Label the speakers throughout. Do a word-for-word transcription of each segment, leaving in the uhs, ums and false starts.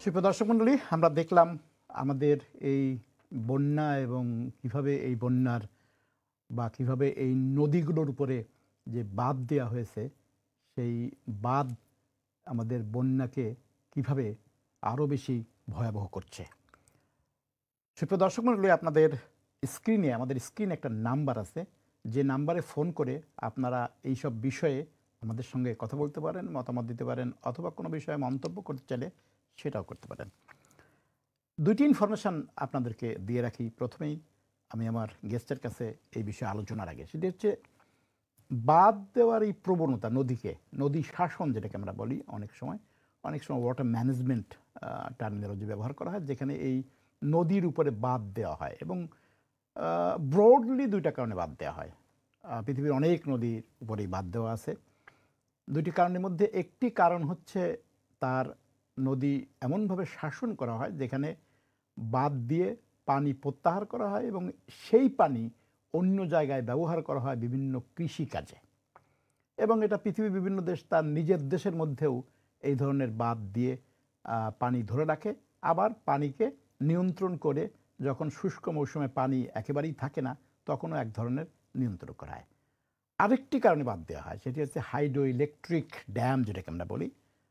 Speaker 1: সুপ্রিয় দর্শক মণ্ডলী, আমরা দেখলাম আমাদের এই বন্যা এবং কিভাবে এই বন্যার বা কিভাবে এই নদীগুলোর উপরে যে বাঁধ দেওয়া হয়েছে, সেই বাঁধ আমাদের বন্যাকে কিভাবে আরও বেশি ভয়াবহ করছে। সুপ্রিয় দর্শক মণ্ডলী, আপনাদের স্ক্রিনে আমাদের স্ক্রিনে একটা নাম্বার আছে, যে নাম্বারে ফোন করে আপনারা এই সব বিষয়ে আমাদের সঙ্গে কথা বলতে পারেন, মতামত দিতে পারেন, অথবা কোনো বিষয়ে মন্তব্য করতে চাইলে সেটাও করতে পারেন। দুইটি ইনফরমেশান আপনাদেরকে দিয়ে রাখি। প্রথমেই আমি আমার গেস্টের কাছে এই বিষয়ে আলোচনার আগে, সেটি হচ্ছে বাঁধ দেওয়ার এই প্রবণতা, নদীকে নদী শাসন যেটাকে আমরা বলি, অনেক সময় অনেক সময় ওয়াটার ম্যানেজমেন্ট টার্মিনোলজি ব্যবহার করা হয়, যেখানে এই নদীর উপরে বাঁধ দেওয়া হয় এবং ব্রডলি দুইটা কারণে বাঁধ দেওয়া হয়। পৃথিবীর অনেক নদীর উপরেই বাঁধ দেওয়া আছে। দুইটি কারণের মধ্যে একটি কারণ হচ্ছে তার নদী এমনভাবে শাসন করা হয় যেখানে বাঁধ দিয়ে পানি প্রত্যাহার করা হয় এবং সেই পানি অন্য জায়গায় ব্যবহার করা হয় বিভিন্ন কৃষিকাজে। এবং এটা পৃথিবীর বিভিন্ন দেশ তার নিজের দেশের মধ্যেও এই ধরনের বাঁধ দিয়ে পানি ধরে রাখে, আবার পানিকে নিয়ন্ত্রণ করে যখন শুষ্ক মৌসুমে পানি একেবারেই থাকে না তখনও এক ধরনের নিয়ন্ত্রণ করা হয়। আরেকটি কারণে বাদ দেওয়া হয়, সেটি হচ্ছে হাইড্রো ইলেকট্রিক ড্যাম যেটাকে আমরা বলি,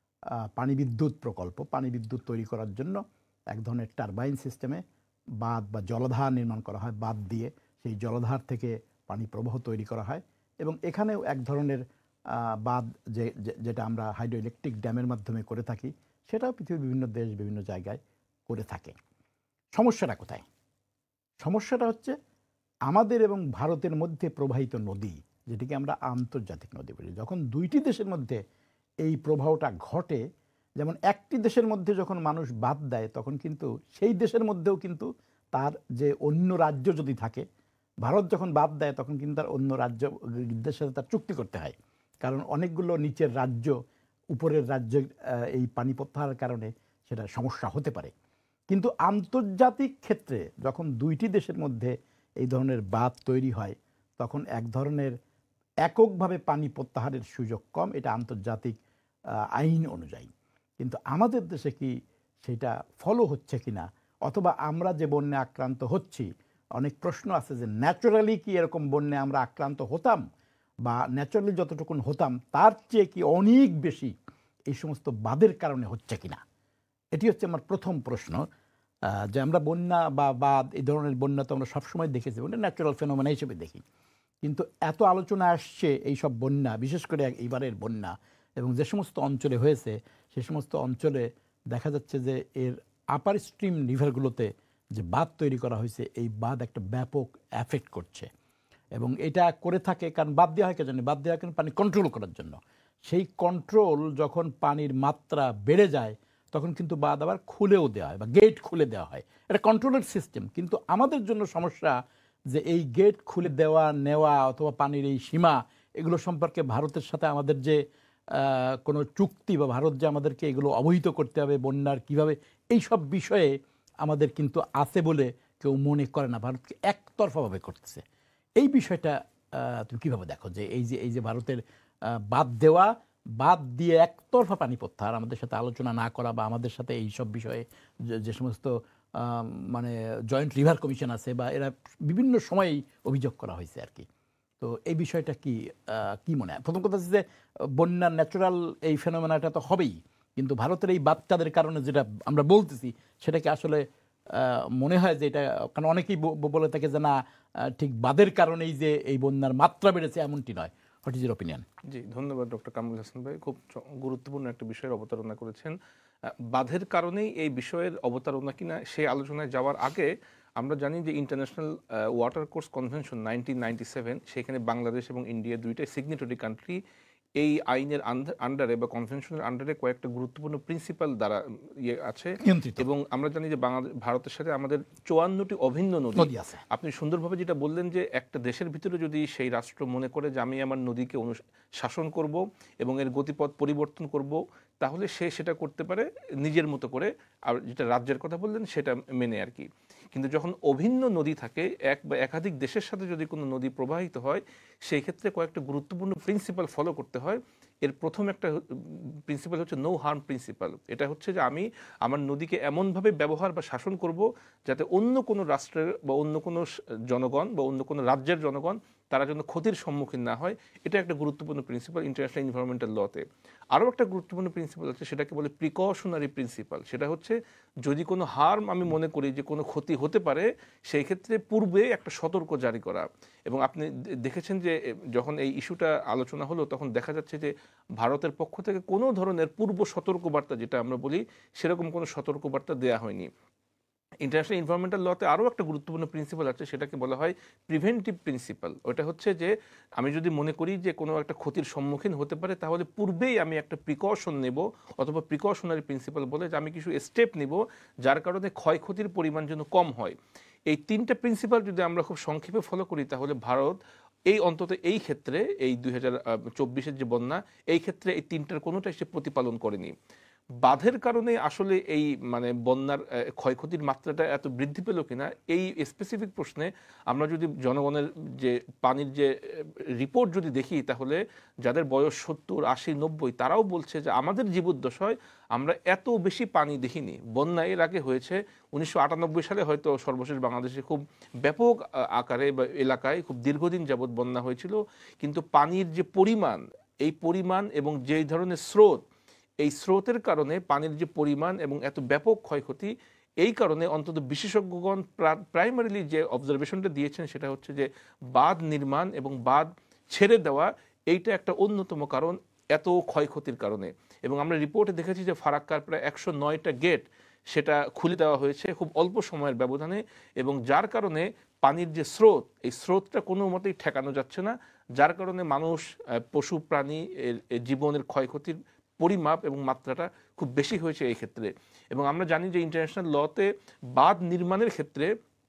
Speaker 1: পানি বিদ্যুৎ প্রকল্প। পানি বিদ্যুৎ তৈরি করার জন্য এক ধরনের টারবাইন সিস্টেমে বাঁধ বা জলধার নির্মাণ করা হয়, বাঁধ দিয়ে সেই জলধার থেকে পানি প্রবাহ তৈরি করা হয়। এবং এখানেও এক ধরনের বাঁধ যে যেটা আমরা হাইড্রো ইলেকট্রিক ড্যামের মাধ্যমে করে থাকি, সেটাও পৃথিবীর বিভিন্ন দেশ বিভিন্ন জায়গায় করে থাকে। সমস্যাটা কোথায়? সমস্যাটা হচ্ছে আমাদের এবং ভারতের মধ্যে প্রবাহিত নদী, যেটিকে আমরা আন্তর্জাতিক নদী বলি, যখন দুইটি দেশের মধ্যে এই প্রবাহটা ঘটে, যেমন একটি দেশের মধ্যে যখন মানুষ বাদ দেয় তখন কিন্তু সেই দেশের মধ্যেও কিন্তু তার যে অন্য রাজ্য যদি থাকে, ভারত যখন বাদ দেয় তখন কিন্তু তার অন্য রাজ্য দেশের সাথে তার চুক্তি করতে হয়, কারণ অনেকগুলো নিচের রাজ্য উপরের রাজ্যের এই পানি প্রত্যাহারের কারণে সেটা সমস্যা হতে পারে। কিন্তু আন্তর্জাতিক ক্ষেত্রে যখন দুইটি দেশের মধ্যে এই ধরনের বাঁধ তৈরি হয় তখন এক ধরনের এককভাবে পানি প্রত্যাহারের সুযোগ কম, এটা আন্তর্জাতিক আইন অনুযায়ী। কিন্তু আমাদের দেশে কি সেটা ফলো হচ্ছে কিনা, অথবা আমরা যে বন্যা আক্রান্ত হচ্ছি, অনেক প্রশ্ন আছে যে ন্যাচারালি কি এরকম বন্যা আমরা আক্রান্ত হতাম, বা ন্যাচারালি যতটুকুন হতাম তার চেয়ে কি অনেক বেশি এই সমস্ত বাঁধের কারণে হচ্ছে কিনা। এটি হচ্ছে আমার প্রথম প্রশ্ন, যে আমরা বন্যা বা বাঁধ এই ধরনের বন্যা তো আমরা সবসময় দেখেছি, ওটা ন্যাচারাল ফেনোমেনা হিসেবে দেখি, কিন্তু এত আলোচনা আসছে এই সব বন্যা, বিশেষ করে এইবারের বন্যা এবং যে সমস্ত অঞ্চলে হয়েছে সে সমস্ত অঞ্চলে দেখা যাচ্ছে যে এর আপার স্ট্রিম রিভারগুলোতে যে বাঁধ তৈরি করা হয়েছে, এই বাঁধ একটা ব্যাপক এফেক্ট করছে। এবং এটা করে থাকে কারণ বাদ দেওয়া হয় কে জানে, বাদ দেওয়া হয় পানি কন্ট্রোল করার জন্য। সেই কন্ট্রোল যখন পানির মাত্রা বেড়ে যায় তখন কিন্তু বাঁধ আবার খুলেও দেওয়া হয় বা গেট খুলে দেওয়া হয়, এটা কন্ট্রোলের সিস্টেম। কিন্তু আমাদের জন্য সমস্যা যে এই গেট খুলে দেওয়া নেওয়া অথবা পানির এই সীমা, এগুলো সম্পর্কে ভারতের সাথে আমাদের যে কোনো চুক্তি বা ভারত যে আমাদেরকে এগুলো অবহিত করতে হবে বন্যার কিভাবে, এই সব বিষয়ে আমাদের কিন্তু আছে বলে কেউ মনে করে না, ভারতকে একতরফাভাবে করতেছে। এই বিষয়টা তুমি কিভাবে দেখো, যে এই যে এই যে ভারতের বাদ দেওয়া, বাদ দিয়ে একতরফা পানি প্রত্যাহার, আমাদের সাথে আলোচনা না করা বা আমাদের সাথে এই সব বিষয়ে যে সমস্ত মানে জয়েন্ট রিভার কমিশন আছে বা এরা বিভিন্ন সময়েই অভিযোগ করা হয়েছে আর কি। তো এই বিষয়টা কি কি মনে হয়? প্রথম কথা হচ্ছে যে বন্যার ন্যাচারাল এই ফেনোমেনাটা তো হবেই, কিন্তু ভারতের এই বাচ্চাদের কারণে যেটা আমরা বলতেছি সেটাকে আসলে মনে হয় যে এটা, কারণ অনেকেই বলে থাকে যে না ঠিক বাঁধের কারণেই যে এই বন্যার মাত্রা বেড়েছে এমনটি নয়। What is your opinion?
Speaker 2: জি, ধন্যবাদ ডক্টর কামরুল হাসান ভাই, খুব গুরুত্বপূর্ণ একটা বিষয়ের অবতারণা করেছেন। বাঁধের কারণেই এই বিষয়ের অবতারণা কিনা সেই আলোচনায় যাওয়ার আগে আমরা জানি যে international watercourse convention nineteen ninety seven, সেখানে বাংলাদেশ এবং ইন্ডিয়া দুইটাই সিগনেটরি কান্ট্রি। এই আইনের আন্ডারে বা কনভেনশনের আন্ডারে কয়েকটা গুরুত্বপূর্ণ প্রিন্সিপাল দ্বারা ইয়ে আছে, এবং আমরা জানি যে বাংলাদেশ ভারতের সাথে আমাদের চুয়ান্নটি অভিন্ন নদী আছে। আপনি সুন্দরভাবে যেটা বললেন যে একটা দেশের ভিতরে যদি সেই রাষ্ট্র মনে করে যে আমি আমার নদীকে শাসন করব এবং এর গতিপথ পরিবর্তন করব, তাহলে সে সেটা করতে পারে নিজের মতো করে, আর যেটা রাজ্যের কথা বললেন সেটা মেনে আর কি। কিন্তু যখন অভিন্ন নদী থাকে, এক বা একাধিক দেশের সাথে যদি কোনো নদী প্রবাহিত হয়, সেই ক্ষেত্রে কয়েকটা গুরুত্বপূর্ণ প্রিন্সিপাল ফলো করতে হয়। এর প্রথম একটা প্রিন্সিপাল হচ্ছে নো হার্ম প্রিন্সিপাল। এটা হচ্ছে যে আমি আমার নদীকে এমনভাবে ব্যবহার বা শাসন করব যাতে অন্য কোনো রাষ্ট্রের বা অন্য কোনো জনগণ বা অন্য কোনো রাজ্যের জনগণ তারা যেন ক্ষতির সম্মুখীন না হয়। এটা একটা গুরুত্বপূর্ণ প্রিন্সিপাল ইন্টারন্যাশনাল এনভায়রনমেন্টাল লতে। আরও একটা গুরুত্বপূর্ণ প্রিন্সিপাল আছে, সেটাকে বলে প্রিকশনারি প্রিন্সিপাল। সেটা হচ্ছে যদি কোনো হার্ম আমি মনে করি যে কোনো ক্ষতি হতে পারে, সেই ক্ষেত্রে পূর্বে একটা সতর্ক জারি করা। এবং আপনি দেখেছেন যে যখন এই ইস্যুটা আলোচনা হলো তখন দেখা যাচ্ছে যে ভারতের পক্ষ থেকে কোনো ধরনের পূর্ব সতর্কবার্তা, যেটা আমরা বলি, সেরকম কোনো সতর্কবার্তা দেওয়া হয়নি। ইন্টারন্যাশনাল এনভায়রনমেন্টাল লতে আরও একটা গুরুত্বপূর্ণ প্রিন্সিপাল আছে, সেটাকে বলা হয় প্রিভেন্টিভ প্রিন্সিপাল। ওটা হচ্ছে যে আমি যদি মনে করি যে কোনো একটা ক্ষতির সম্মুখীন হতে পারে, তাহলে পূর্বেই আমি একটা প্রিকশন নেব, অথবা প্রিকশনারি প্রিন্সিপাল বলে যে আমি কিছু স্টেপ নিব যার কারণে ক্ষয়ক্ষতির পরিমাণ যেন কম হয়। এই তিনটা প্রিন্সিপাল যদি আমরা খুব সংক্ষেপে ফলো করি, তাহলে ভারত এই অন্তত এই ক্ষেত্রে এই দুই হাজার চব্বিশের যে বন্যা, এই ক্ষেত্রে এই তিনটার কোনোটাই সে প্রতিপালন করেনি। বাঁধের কারণে আসলে এই মানে বন্যার ক্ষয়ক্ষতির মাত্রাটা এত বৃদ্ধি পেল কিনা, এই স্পেসিফিক প্রশ্নে আমরা যদি জনগণের যে পানির যে রিপোর্ট যদি দেখি, তাহলে যাদের বয়স সত্তর আশি নব্বই তারাও বলছে যে আমাদের জীবদ্দশায় আমরা এত বেশি পানি দেখিনি। বন্যা এর আগে হয়েছে উনিশশো আটানব্বই সালে, হয়তো সর্বশেষ বাংলাদেশে খুব ব্যাপক আকারে বা এলাকায় খুব দীর্ঘদিন যাবৎ বন্যা হয়েছিল, কিন্তু পানির যে পরিমাণ, এই পরিমাণ এবং যেই ধরনের স্রোত, এই স্রোতের কারণে পানির যে পরিমাণ এবং এত ব্যাপক ক্ষয়ক্ষতি, এই কারণে অন্তত বিশেষজ্ঞগণ প্রাইমারিলি যে অবজারভেশনটা দিয়েছেন সেটা হচ্ছে যে বাঁধ নির্মাণ এবং বাঁধ ছেড়ে দেওয়া এইটা একটা অন্যতম কারণ এত ক্ষয়ক্ষতির কারণে। এবং আমরা রিপোর্টে দেখেছি যে ফারাক্কার প্রায় একশো নয়টা গেট সেটা খুলে দেওয়া হয়েছে খুব অল্প সময়ের ব্যবধানে, এবং যার কারণে পানির যে স্রোত, এই স্রোতটা কোনো মতেই ঠেকানো যাচ্ছে না, যার কারণে মানুষ, পশু প্রাণী এর জীবনের ক্ষয়ক্ষতির পরিমাপ এবং মাত্রাটা খুব বেশি হয়েছে এই ক্ষেত্রে। এবং আমরা জানি যে ইন্টারন্যাশনাল লতে বাঁধ নির্মাণের ক্ষেত্রে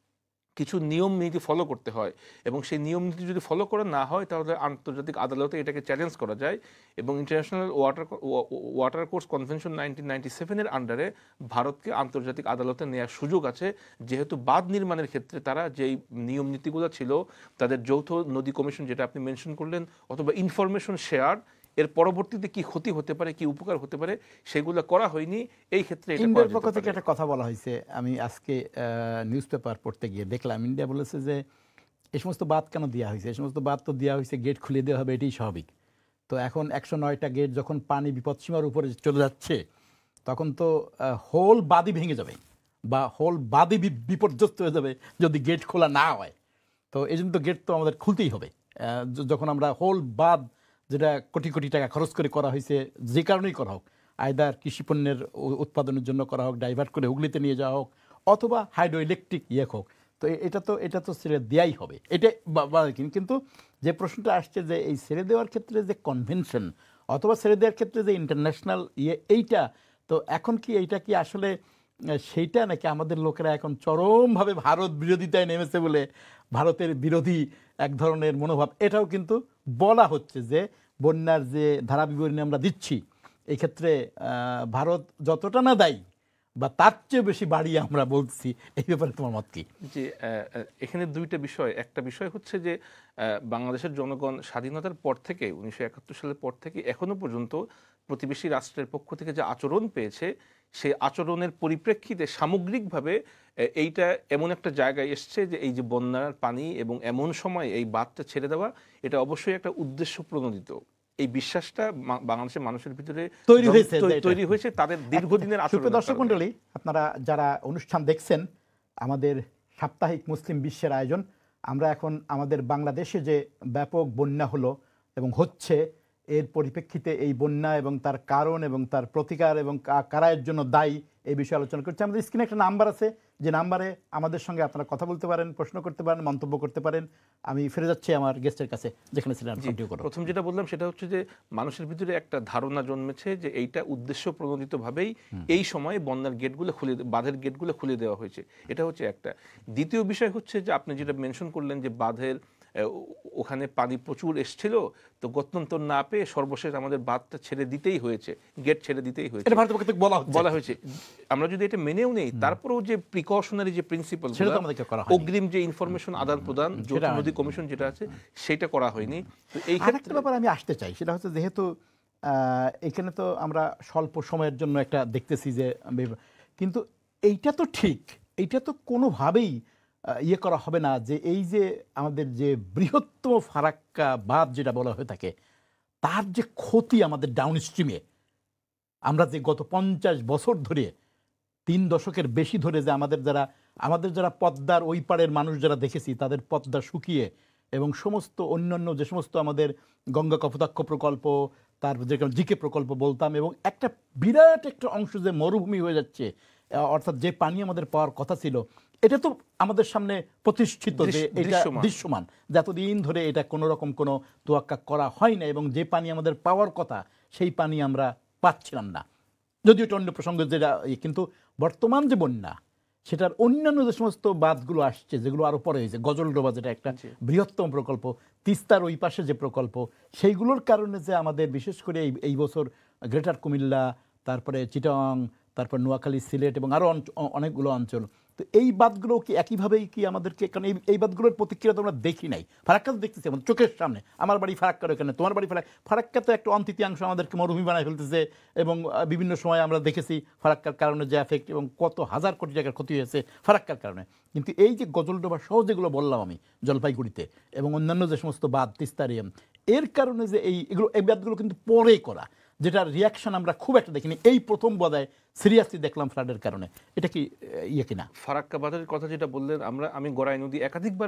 Speaker 2: কিছু নিয়ম নীতি ফলো করতে হয়, এবং সেই নিয়ম নীতি যদি ফলো করা না হয় তাহলে আন্তর্জাতিক আদালতে এটাকে চ্যালেঞ্জ করা যায়। এবং international water watercourse convention nineteen ninety সেভেনের আন্ডারে ভারতকে আন্তর্জাতিক আদালতে নেওয়ার সুযোগ আছে, যেহেতু বাঁধ নির্মাণের ক্ষেত্রে তারা যেই নিয়ম নীতিগুলো ছিল, তাদের যৌথ নদী কমিশন যেটা আপনি মেনশন করলেন, অথবা ইনফরমেশন শেয়ার, এর পরবর্তীতে কি ক্ষতি হতে পারে, কি উপকার হতে পারে, সেগুলো করা হয়নি। এই ক্ষেত্রে
Speaker 1: ইন্ডিয়ার পক্ষ থেকে একটা কথা বলা হয়েছে, আমি আজকে নিউজ পেপার পড়তে গিয়ে দেখলাম, ইন্ডিয়া বলেছে যে এই সমস্ত বাঁধ কেন দেওয়া হয়েছে, এই সমস্ত বাঁধ তো দেওয়া হয়েছে গেট খুলে দেওয়া হবে, এটাই স্বাভাবিক। তো এখন একশো নয়টা গেট যখন পানি বিপদসীমার উপরে চলে যাচ্ছে, তখন তো হোল বাঁধই ভেঙে যাবে বা হোল বাঁধই বিপর্যস্ত হয়ে যাবে যদি গেট খোলা না হয়। তো এই জন্য তো গেট তো আমাদের খুলতেই হবে। যখন আমরা হোল বাঁধ, যেটা কোটি কোটি টাকা খরচ করে করা হয়েছে, যে কারণেই করা হোক, আয়দার কৃষিপণ্যের উৎপাদনের জন্য করা হোক, ডাইভার্ট করে হুগলিতে নিয়ে যাওয়া হোক, অথবা হাইড্রো ইলেকট্রিক ইয়ে হোক, তো এটা তো এটা তো ছেড়ে দেওয়াই হবে। এটাই কিন্তু যে প্রশ্নটা আসছে যে এই ছেড়ে দেওয়ার ক্ষেত্রে যে কনভেনশন অথবা ছেড়ে দেওয়ার ক্ষেত্রে যে ইন্টারন্যাশনাল ইয়ে, এইটা তো এখন কি এইটা কি আসলে সেইটা, নাকি আমাদের লোকেরা এখন চরমভাবে ভারত বিরোধিতায় নেমেছে বলে ভারতের বিরোধী এক ধরনের মনোভাব, এটাও কিন্তু বলা হচ্ছে যে বন্যার যে ধারা বিবরণী আমরা দিচ্ছি, এই ক্ষেত্রে ভারত যতটা না দায়ী বা তার চেয়ে বেশি বাড়িয়ে আমরা বলছি। এই ব্যাপারে তোমার মত কি?
Speaker 2: যে এখানে দুইটা বিষয়। একটা বিষয় হচ্ছে যে বাংলাদেশের জনগণ স্বাধীনতার পর থেকে, উনিশশো একাত্তর সালের পর থেকে এখনো পর্যন্ত প্রতিবেশী রাষ্ট্রের পক্ষ থেকে যে আচরণ পেয়েছে, সেই আচরণের পরিপ্রেক্ষিতে সামগ্রিকভাবে এইটা এমন একটা জায়গায় এসছে যে এই যে বন্যার পানি এবং এমন সময় এই বাঁধটা ছেড়ে দেওয়া, এটা অবশ্যই একটা উদ্দেশ্য প্রণোদিত। এই বিশ্বাসটা বাংলাদেশের মানুষের ভিতরে
Speaker 1: তৈরি হয়েছে
Speaker 2: তৈরি হয়েছে তাদের দীর্ঘদিনের আচরণ।
Speaker 1: দর্শক মণ্ডলী, আপনারা যারা অনুষ্ঠান দেখছেন, আমাদের সাপ্তাহিক মুসলিম বিশ্বের আয়োজন, আমরা এখন আমাদের বাংলাদেশে যে ব্যাপক বন্যা হলো এবং হচ্ছে, এর পরিপ্রেক্ষিতে এই বন্যা এবং তার কারণ এবং তার প্রতিকার এবং কারা এর জন্য দায়ী, এই বিষয়ে আলোচনা করছি। আমাদের স্ক্রিনে একটা নাম্বার আছে, যে নাম্বারে আমাদের সঙ্গে আপনারা কথা বলতে পারেন, প্রশ্ন করতে পারেন, মন্তব্য করতে পারেন। আমি ফিরে যাচ্ছি আমার গেস্টের কাছে, যেখানে ছিলেন।
Speaker 2: প্রথম যেটা বললাম সেটা হচ্ছে যে মানুষের ভিতরে একটা ধারণা জন্মেছে যে এইটা উদ্দেশ্য প্রণোদিতভাবেই এই সময়ে বন্যার গেটগুলো খুলে, বাঁধের গেটগুলো খুলে দেওয়া হয়েছে, এটা হচ্ছে একটা। দ্বিতীয় বিষয় হচ্ছে যে আপনি যেটা মেনশন করলেন যে বাঁধের ওখানে পানি প্রচুর এসছিল, তো গত্যন্তর না পেয়ে সর্বশেষ আমাদের বাঁধটা ছেড়ে দিতেই হয়েছে, গেট ছেড়ে দিতেই হয়েছে বলা হয়েছে। আমরা যদি এটা মেনেও নেই, তারপরেও যে প্রিকশনারি যে প্রিন্সিপাল, অগ্রিম যে ইনফরমেশন আদান প্রদান, যৌথ নদী কমিশন যেটা আছে, সেটা করা হয়নি। তো এই ক্ষেত্রে
Speaker 1: ব্যাপার আমি আসতে চাই, সেটা হচ্ছে যেহেতু আহ, এখানে তো আমরা স্বল্প সময়ের জন্য একটা দেখতেছি যে বিভ- কিন্তু এইটা তো ঠিক, এইটা তো কোনোভাবেই আহ, ইয়ে করা হবে না যে এই যে আমাদের যে বৃহত্তম ফারাক্কা বাঁধ যেটা বলা হয়ে থাকে তার যে ক্ষতি আমাদের ডাউন স্ট্রিমে, আমরা যে গত পঞ্চাশ বছর ধরে, তিন দশকের বেশি ধরে যে আমাদের যারা আমাদের যারা পদ্মার ওই পাড়ের মানুষ যারা দেখেছি তাদের পদ্মা শুকিয়ে এবং সমস্ত অন্যান্য যে সমস্ত আমাদের গঙ্গা কপোতাক্ষ প্রকল্প, তার যে জিকে প্রকল্প বলতাম, এবং একটা বিরাট একটা অংশ যে মরুভূমি হয়ে যাচ্ছে, আহ, অর্থাৎ যে পানি আমাদের পাওয়ার কথা ছিল, এটা তো আমাদের সামনে প্রতিষ্ঠিত যে
Speaker 2: দৃশ্য-
Speaker 1: এটা
Speaker 2: দৃশ্যমান।
Speaker 1: দৃশ্যমান, যে এতদিন ধরে এটা কোনো রকম কোনো তোয়াক্কা করা হয় না, এবং যে পানি আমাদের পাওয়ার কথা সেই পানি আমরা পাচ্ছিলাম না। যদিও এটা অন্য প্রসঙ্গ যেটা ইয়ে, কিন্তু বর্তমান যে বন্যা সেটার অন্যান্য যে সমস্ত বাঁধগুলো আসছে যেগুলো আরো পরে হয়েছে, গজলডোবা যেটা একটা বৃহত্তম প্রকল্প, তিস্তার ওই পাশে যে প্রকল্প, সেইগুলোর কারণে যে আমাদের বিশেষ করে এই এই বছর গ্রেটার কুমিল্লা, তারপরে চিটাং, তারপর নোয়াখালী, সিলেট এবং আরো অনেকগুলো অঞ্চল, তো এই বাঁধগুলো কি একইভাবেই কি আমাদেরকে, কারণ এই এই বাঁধগুলোর প্রতিক্রিয়া তো আমরা দেখি নাই, ফারাক্কা তো দেখতেছি আমাদের চোখের সামনে, আমার বাড়ি ফারাক্কার এখানে, তোমার বাড়ি ফারাক ফারাক্কা তো একটা অন্তৃতীয়াংশ আমাদেরকে মরুভূমি বানায় ফেলতেছে, এবং আহ, বিভিন্ন সময় আমরা দেখেছি ফারাক্কার কারণে যে এফেক্ট, এবং কত হাজার কোটি টাকার ক্ষতি হয়েছে ফারাক্কার কারণে। কিন্তু এই যে গজলডোবা সহ যেগুলো বললাম আমি জলপাইগুড়িতে এবং অন্যান্য যে সমস্ত বাঁধ তিস্তারিয়াম, এর কারণে যে এই এগুলো এই বাঁধগুলো কিন্তু পরে করা, যেটার রিয়াকশন আমরা খুব একটা দেখিনি, এই প্রথম বোধহয় সিরিয়াসলি দেখলাম ফ্লাডের কারণে। এটা কি আহ, ইয়ে কিনা?
Speaker 2: ফারাক্কা বাঁধের কথা যেটা বললেন, আমরা আমি গড়াই নদী একাধিকবার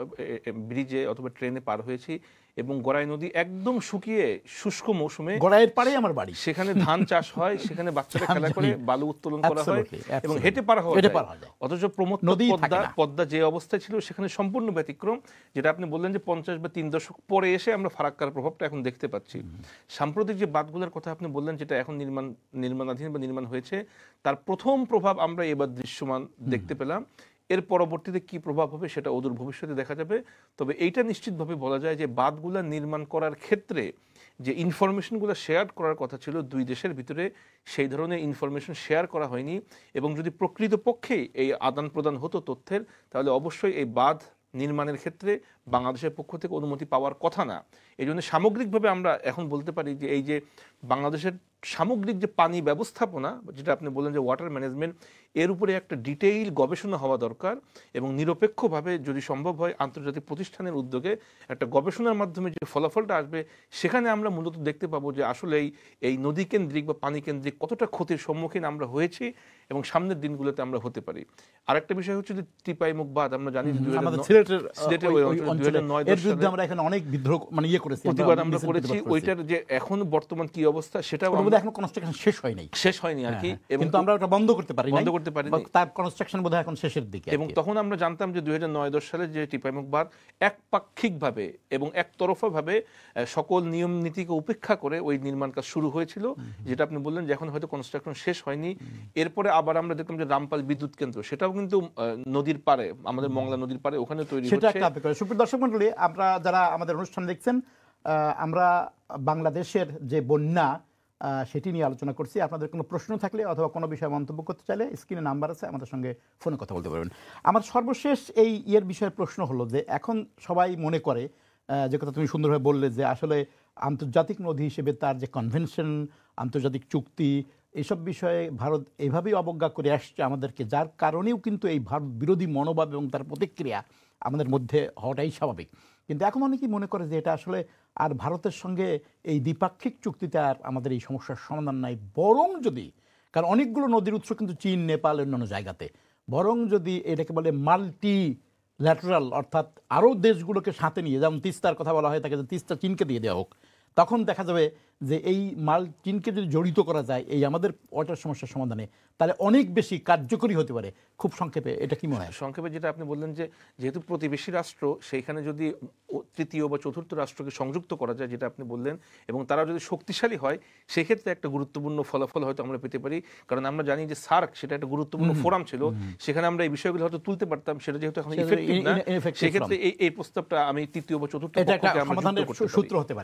Speaker 2: ব্রিজে অথবা ট্রেনে পার হয়েছি, এবং গড়াই নদী একদম শুকিয়ে শুষ্ক মৌসুমে,
Speaker 1: গড়াইয়ের পাড়েই আমার বাড়ি,
Speaker 2: সেখানে ধান চাষ হয়, সেখানে বাচ্চারা খেলা করে বালু উত্তোলন করা হয়
Speaker 1: Absolutely,
Speaker 2: এবং
Speaker 1: absolutely.
Speaker 2: হেঁটে পার হওয়া
Speaker 1: হেঁটে
Speaker 2: যায়।
Speaker 1: পার হওয়া যায়।
Speaker 2: অথচ প্রমোদ
Speaker 1: নদীই থাকে
Speaker 2: পদ্মা
Speaker 1: না।
Speaker 2: পদ্মা যে অবস্থায় ছিল সেখানে সম্পূর্ণ ব্যতিক্রম, যেটা আপনি বললেন যে পঞ্চাশ বা তিন দশক পরে এসে আমরা ফারাক্কার প্রভাবটা এখন দেখতে পাচ্ছি। সাম্প্রতিক যে বাঁধগুলোর কথা আপনি বললেন, যেটা এখন নির্মাণ নির্মাণাধীন বা নির্মাণ হয়েছে, তার প্রথম প্রভাব আমরা এবার দৃশ্যমান দেখতে পেলাম। এর পরবর্তীতে কি প্রভাব হবে সেটা অদূর ভবিষ্যতে দেখা যাবে। তবে এইটা নিশ্চিতভাবে বলা যায় যে বাঁধগুলো নির্মাণ করার ক্ষেত্রে যে ইনফরমেশনগুলো শেয়ার করার কথা ছিল দুই দেশের ভিতরে, সেই ধরনের ইনফরমেশন শেয়ার করা হয়নি। এবং যদি প্রকৃতপক্ষে এই আদান প্রদান হতো তথ্যের, তাহলে অবশ্যই এই বাঁধ নির্মাণের ক্ষেত্রে বাংলাদেশের পক্ষ থেকে অনুমতি পাওয়ার কথা না। এই জন্য সামগ্রিকভাবে আমরা এখন বলতে পারি যে এই যে বাংলাদেশের সামগ্রিক যে পানি ব্যবস্থাপনা, যেটা আপনি বললেন যে ওয়াটার ম্যানেজমেন্ট, এর উপরে একটা ডিটেইল গবেষণা হওয়া দরকার, এবং নিরপেক্ষভাবে যদি সম্ভব হয় আন্তর্জাতিক প্রতিষ্ঠানের উদ্যোগে একটা গবেষণার মাধ্যমে যে ফলাফলটা আসবে, সেখানে আমরা মূলত দেখতে পাবো যে আসলে এই নদী কেন্দ্রিক বা পানি কেন্দ্রিক কতটা ক্ষতির সম্মুখীন আমরা হয়েছি এবং সামনের দিনগুলোতে আমরা হতে পারি। আরেকটা বিষয় হচ্ছে যে টিপাইমুখ বাঁধ, আমরা জানি যে দুই হাজার
Speaker 1: আমাদের
Speaker 2: নয়
Speaker 1: সিলেটের
Speaker 2: সিলেটের
Speaker 1: ওই-
Speaker 2: ওই
Speaker 1: ওই
Speaker 2: অঞ্চলে
Speaker 1: অঞ্চলে
Speaker 2: দুই হাজার নয়
Speaker 1: এর
Speaker 2: দশ
Speaker 1: বিরুদ্ধে
Speaker 2: সালে
Speaker 1: আমরা এখানে অনেক বিদ্রোহ মানে ইয়ে করেছি, আমরা
Speaker 2: প্রতিবাদ আমরা
Speaker 1: মিছিল
Speaker 2: করেছি।
Speaker 1: প্রতিবাদ
Speaker 2: ওইটার যে এখন বর্তমান কি অবস্থা সেটাও
Speaker 1: ওটা
Speaker 2: আমরা-
Speaker 1: বোধহয় এখন কনস্ট্রাকশন শেষ হয় নাই,
Speaker 2: শেষ হয়নি আর কি, এবং
Speaker 1: কিন্তু আমরা ওটা বন্ধ করতে পারি
Speaker 2: বন্ধ করতে পারিনি।
Speaker 1: তার কনস্ট্রাকশন বোধহয় এখন শেষের দিকে আর
Speaker 2: এবং
Speaker 1: কি।
Speaker 2: তখন আমরা জানতাম যে দুই হাজার নয় দশ সালে যে টিপাইমুখ বাঁধ একপাক্ষিকভাবে এবং একতরফাভাবে আহ, সকল নিয়ম নীতিকে উপেক্ষা করে ওই নির্মাণ কাজ শুরু হয়েছিল, যেটা আপনি বললেন যে এখন হয়তো কনস্ট্রাকশন শেষ হয়নি। এরপরে আবার আমরা দেখলাম যে রামপাল বিদ্যুৎ কেন্দ্র, সেটাও কিন্তু আহ, নদীর পাড়ে, আমাদের মংলা নদীর পাড়ে, ওখানে তৈরি
Speaker 1: সেটা
Speaker 2: হচ্ছে।
Speaker 1: একটা আবেগ করে। সুপ্রিয় দর্শক মণ্ডলী, আমরা যারা আমাদের অনুষ্ঠান দেখছেন, আহ, আমরা বাংলাদেশের যে বন্যা আহ, সেটি নিয়ে আলোচনা করছি। আপনাদের কোনো প্রশ্ন থাকলে অথবা কোনো বিষয়ে মন্তব্য করতে চাইলে স্ক্রিনে নাম্বার আছে, আমাদের সঙ্গে ফোনে কথা বলতে পারবেন। আমার সর্বশেষ এই ইয়ের বিষয়ে প্রশ্ন হলো যে এখন সবাই মনে করে, আহ, যে কথা তুমি সুন্দরভাবে বললে, যে আসলে আন্তর্জাতিক নদী হিসেবে তার যে কনভেনশন, আন্তর্জাতিক চুক্তি, এইসব বিষয়ে ভারত এভাবেই অবজ্ঞা করে আসছে আমাদেরকে, যার কারণেও কিন্তু এই ভারত বিরোধী মনোভাব এবং তার প্রতিক্রিয়া আমাদের মধ্যে হওয়াটাই স্বাভাবিক। কিন্তু এখন অনেকেই মনে করে যে এটা আসলে আর ভারতের সঙ্গে এই দ্বিপাক্ষিক চুক্তিতে আর আমাদের এই সমস্যার সমাধান নাই, বরং যদি, কারণ অনেকগুলো নদীর উৎস কিন্তু চীন, নেপাল, অন্যান্য জায়গাতে, বরং যদি এটাকে বলে মাল্টি ল্যাটারাল, অর্থাৎ আরও দেশগুলোকে সাথে নিয়ে, যেমন তিস্তার কথা বলা হয় থাকে যে তিস্তা চীনকে দিয়ে দেওয়া হোক, তখন দেখা যাবে যে এই মাল চীনকে যদি জড়িত করা যায় এই আমাদের ওয়াটার সমস্যার সমাধানে, তাহলে অনেক বেশি কার্যকরী হতে পারে। খুব সংক্ষেপে এটা কি মনে হয়?
Speaker 2: সংক্ষেপে যেটা আপনি বললেন যে যেহেতু প্রতিবেশী রাষ্ট্র, সেইখানে যদি ও- তৃতীয় বা চতুর্থ রাষ্ট্রকে সংযুক্ত করা যায়, যেটা আপনি বললেন, এবং তারা যদি শক্তিশালী হয়, সেক্ষেত্রে একটা গুরুত্বপূর্ণ ফলাফল হয়তো আমরা পেতে পারি। কারণ আমরা জানি যে সার্ক সেটা একটা গুরুত্বপূর্ণ ফোরাম ছিল, সেখানে আমরা এই বিষয়গুলো হয়তো তুলতে পারতাম, সেটা যেহেতু এখন
Speaker 1: সেটা
Speaker 2: ইফেক্টিভ না,
Speaker 1: ineffective
Speaker 2: সেক্ষেত্রে এই এই প্রস্তাবটা আমি তৃতীয় বা চতুর্থ
Speaker 1: এটা একটা
Speaker 2: পক্ষকে আমরা যুক্ত
Speaker 1: সমাধানের
Speaker 2: করতে পারি।
Speaker 1: সূত্র হতে পারে।